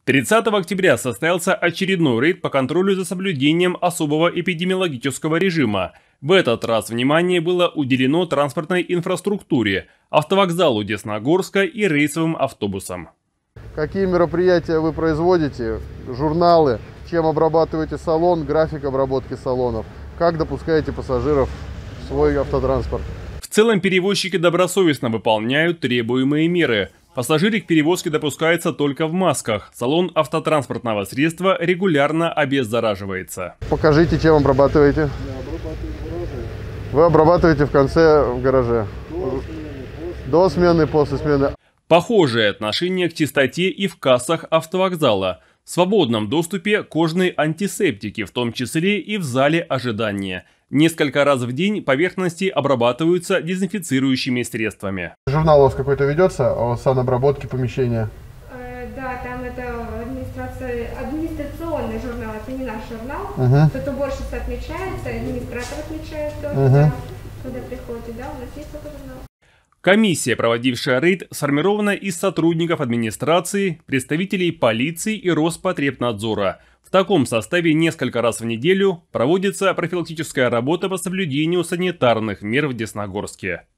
30 октября состоялся очередной рейд по контролю за соблюдением особого эпидемиологического режима. В этот раз внимание было уделено транспортной инфраструктуре, автовокзалу Десногорска и рейсовым автобусам. Какие мероприятия вы производите, журналы, чем обрабатываете салон, график обработки салонов, как допускаете пассажиров в свой автотранспорт? В целом перевозчики добросовестно выполняют требуемые меры. Пассажиры к перевозке допускаются только в масках. Салон автотранспортного средства регулярно обеззараживается. Покажите, чем обрабатываете. Я обрабатываю в гараже. Вы обрабатываете в конце в гараже. До смены, после смены. Похожее отношение к чистоте и в кассах автовокзала. В свободном доступе кожные антисептики, в том числе и в зале ожидания. Несколько раз в день поверхности обрабатываются дезинфицирующими средствами. Журнал у вас какой-то ведется о санобработке помещения? Да, там это администрационный журнал, это не наш журнал. Тут уборщица отмечается, администратор отмечает тоже, да, когда приходит, да, у нас есть такой журнал. Комиссия, проводившая рейд, сформирована из сотрудников администрации, представителей полиции и Роспотребнадзора. В таком составе несколько раз в неделю проводится профилактическая работа по соблюдению санитарных мер в Десногорске.